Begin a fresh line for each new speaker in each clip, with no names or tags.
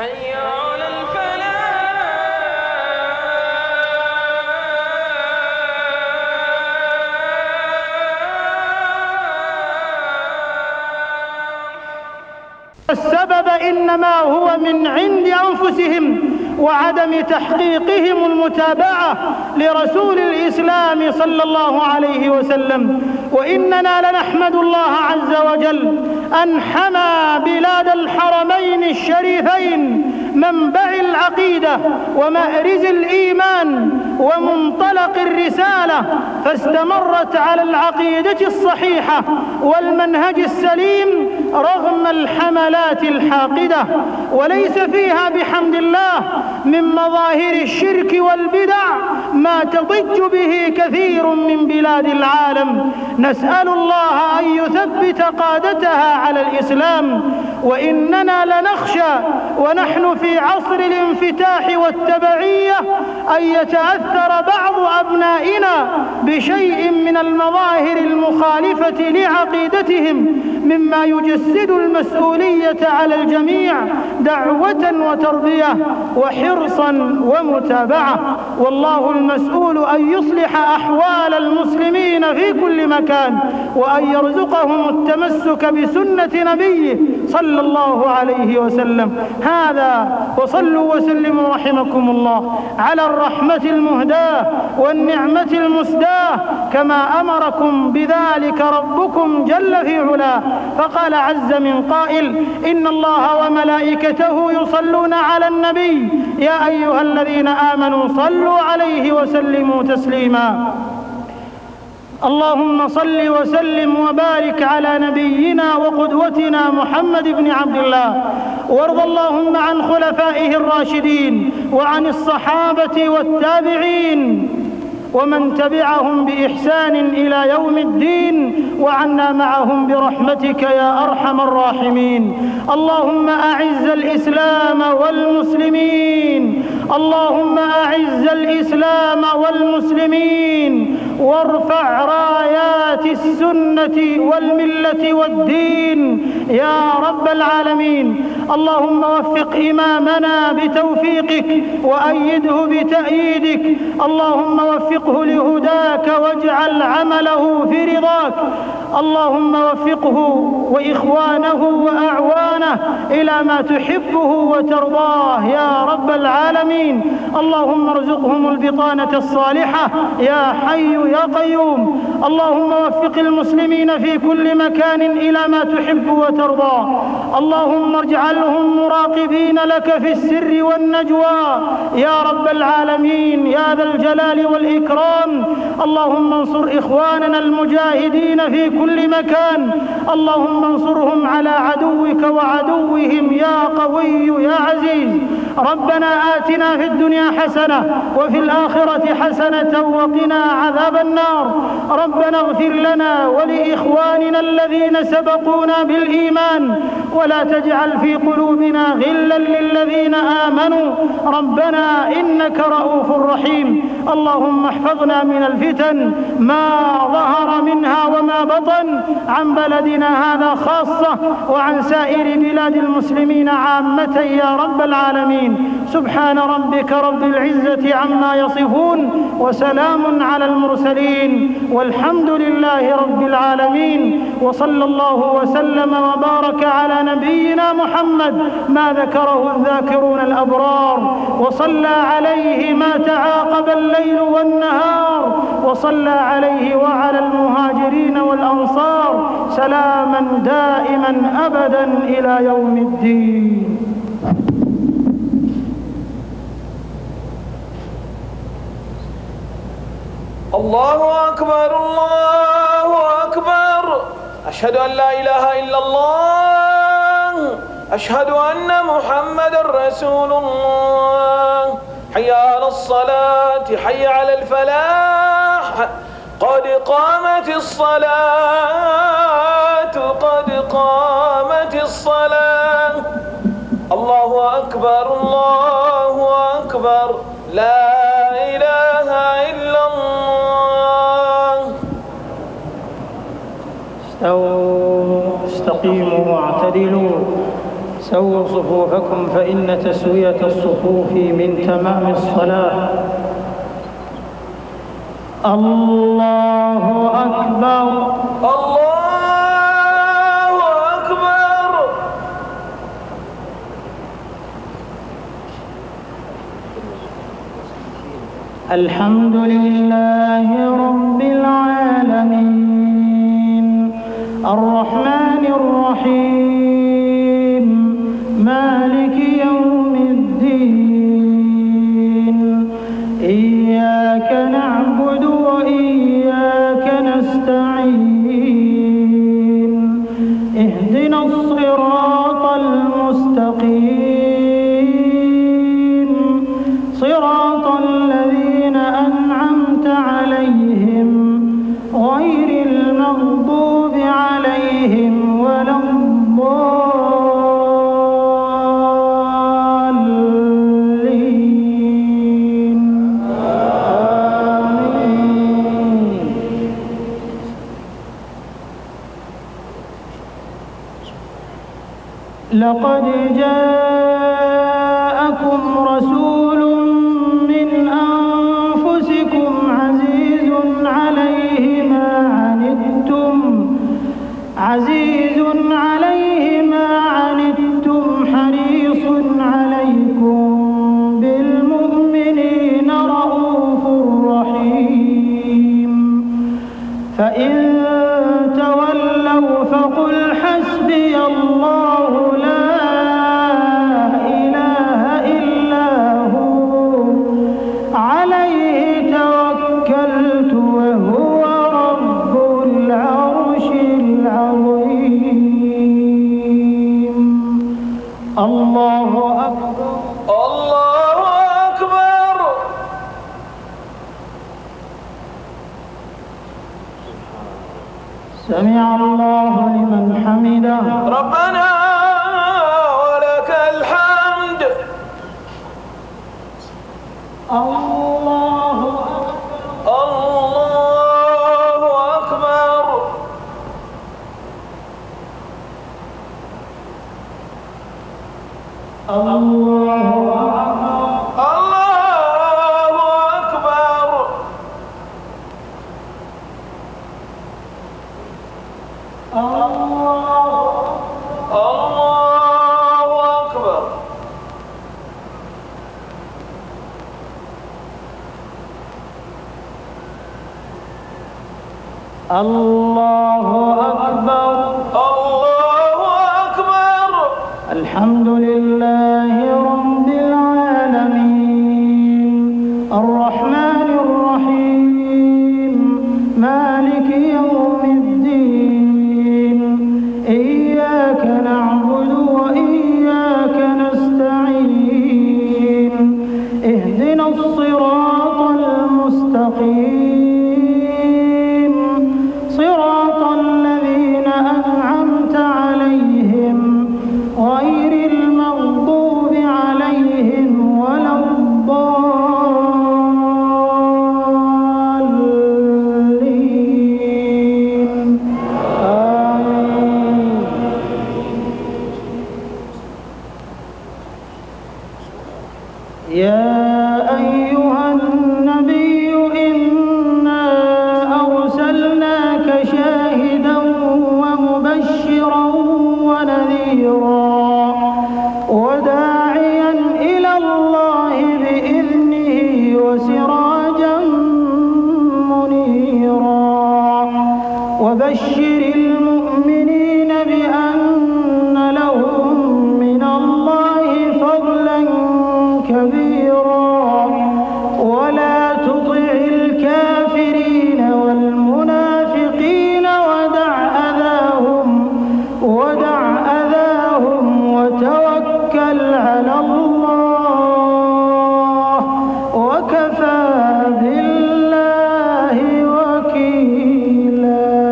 حي على الفلاح.
السبب إنما هو من عند أنفسهم وعدم تحقيقهم المتابعة لرسول الإسلام صلى الله عليه وسلم. وإننا لنحمد الله عز وجل أن حمى بلاد الحرمين الشريفين منبع العقيدة ومأرز الإيمان ومنطلق الرسالة، فاستمرت على العقيدة الصحيحة والمنهج السليم رغم الحملات الحاقدة، وليس فيها بحمد الله من مظاهر الشرك والبدع ما تضج به كثير من بلاد العالم. نسأل الله أن يثبت قادتها على الإسلام. وإننا لنخشى ونحن في عصر الانفتاح والتبعية أن يتأثر بعض أبنائنا بشيء من المظاهر المخالفة لعقيدتهم مما يجسد المسؤولية على الجميع دعوة وتربية وحرصا ومتابعة. والله المسؤول أن يصلح أحوال المسلمين في كل مكان وأن يرزقهم التمسك بسنة نبيه صلى الله عليه وسلم. هذا وصلوا وسلموا رحمكم الله على الرحمة المهداة والنعمة المسداة كما أمركم بذلك ربكم جل في علاه، فقال عز من قائل: إن الله وملائكته يصلون على النبي يا أيها الذين آمنوا صلوا عليه وسلموا تسليما. اللهم صل وسلم وبارك على نبينا وقدوتنا محمد بن عبد الله، وارض اللهم عن خلفائه الراشدين وعن الصحابة والتابعين ومن تبعهم بإحسان إلى يوم الدين، وعنا معهم برحمتك يا أرحم الراحمين. اللهم أعز الإسلام والمسلمين، اللهم أعز الإسلام والمسلمين، وارفع رايات السنة والملة والدين يا رب العالمين. اللهم وفق إمامنا بتوفيقك وأيده بتأييدك، اللهم وفقه لهداك واجعل عمله في رضاك. اللهم وفقه وإخوانه وأعوانه إلى ما تحبه وترضاه يا رب العالمين. اللهم ارزقهم البطانة الصالحة يا حي يا قيوم. اللهم وفق المسلمين في كل مكان إلى ما تحب وترضاه. اللهم اجعلهم مراقبين لك في السر والنجوى يا رب العالمين يا ذا الجلال والإكرام. اللهم انصر إخواننا المجاهدين في كل مكان، اللهم انصرهم على عدوك وعدوهم يا قوي يا عزيز. ربنا آتنا في الدنيا حسنة وفي الآخرة حسنة وقنا عذاب النار. ربنا اغفر لنا ولإخواننا الذين سبقونا بالإيمان ولا تجعل في قلوبنا غلا للذين آمنوا ربنا إنك رؤوف رحيم. اللهم احفظنا من الفتن ما ظهر منها وما بطن، عن بلدنا هذا خاصة وعن سائر بلاد المسلمين عامة يا رب العالمين. سبحان ربك رب العزة عما يصفون وسلام على المرسلين والحمد لله رب العالمين. وصلى الله وسلم وبارك على نبينا محمد ما ذكره الذاكرون الأبرار، وصلى عليه ما تعاقب الليل والنهار، وصلى عليه وعلى المهاجرين والأنصار سلاما دائما أبدا إلى يوم الدين.
الله أكبر الله أكبر، أشهد أن لا إله إلا الله، أشهد أن محمدا رسول الله. حي على الصلاة، حي على الفلاح، قد قامت الصلاة، قد قامت الصلاة. الله أكبر الله أكبر، لا إله إلا الله.
استووا استقيموا واعتدلوا. سووا صفوفكم فإن تسوية الصفوف من تمام الصلاة. الله أكبر.
الله أكبر.
الحمد لله رب العالمين الرحمن الرحيم مالك يوم الدين إياك نعبد وإياك نستعين اهدنا الصراط المستقيم صراط الذين أنعمت عليهم غير المغضوب عليهم ولا الضالين. آمين. لقد جاءكم رسول من أنفسكم عزيز عليه ما عنتم حريص عليكم بالمؤمنين رؤوف رحيم. فإن تولوا فقل حسبي الله لا إله إلا هو عليه توكلت وهو رب العرش العظيم. الله أكبر.
الله أكبر.
سمع الله لمن حمده.
ربنا ولك الحمد.
الله أكبر.
الله أكبر.
الله
أكبر.
الله أكبر.
الله أكبر.
الحمد لله رب العالمين الرحمن الرحيم مالك يوم الدين إياك نعبد وإياك نستعين اهدنا الصراط المستقيم صراط الذين أنعمت عليهم غير المغضوب عليهم ولا الضالين. آمين. يا أيها النبي إنا أرسلناك شاهدا ومبشرا ونذيرا وداعيا إلى الله بإذنه وسراجا منيرا وبشر المؤمنين بأن لهم من الله فضلا كبيرا ولا تطع الكافرين والمنافقين ودع أذاهم وتوكل على الله وكفى بالله وكيلا.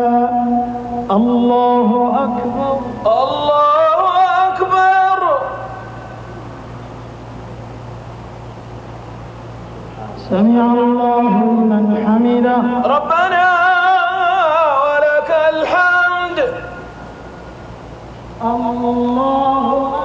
الله أكبر.
الله أكبر.
سمع الله لمن حمده.
ربنا ولك الحمد.
الله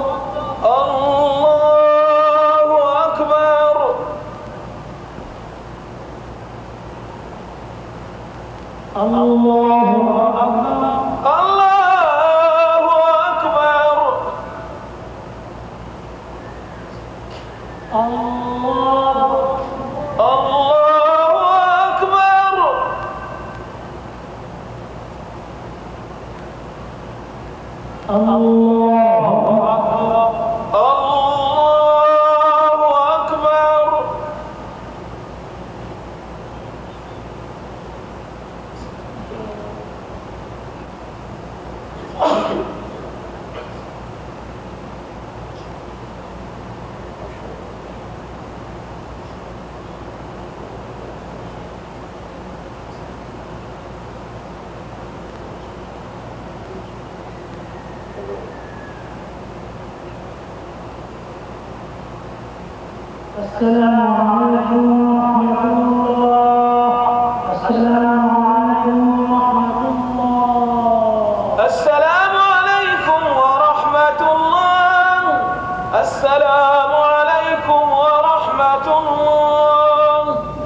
السلام عليكم ورحمة الله. السلام عليكم ورحمة الله.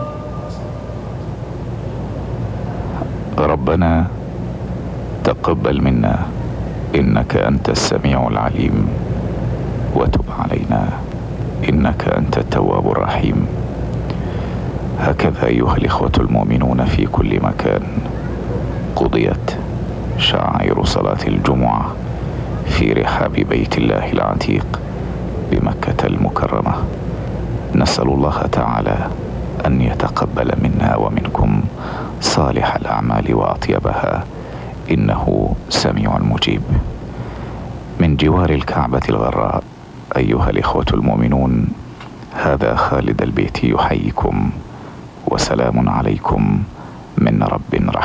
ربنا تقبل منا إنك أنت السميع العليم، وتب علينا إنك أنت التواب الرحيم. هكذا أيها الإخوة المؤمنون في كل مكان قضيت شعائر صلاة الجمعة في رحاب بيت الله العتيق بمكة المكرمة. نسأل الله تعالى أن يتقبل منا ومنكم صالح الأعمال وأطيبها، إنه سميع مجيب. من جوار الكعبة الغراء أيها الإخوة المؤمنون، هذا خالد البيت يحييكم، وسلام عليكم من رب رحيم.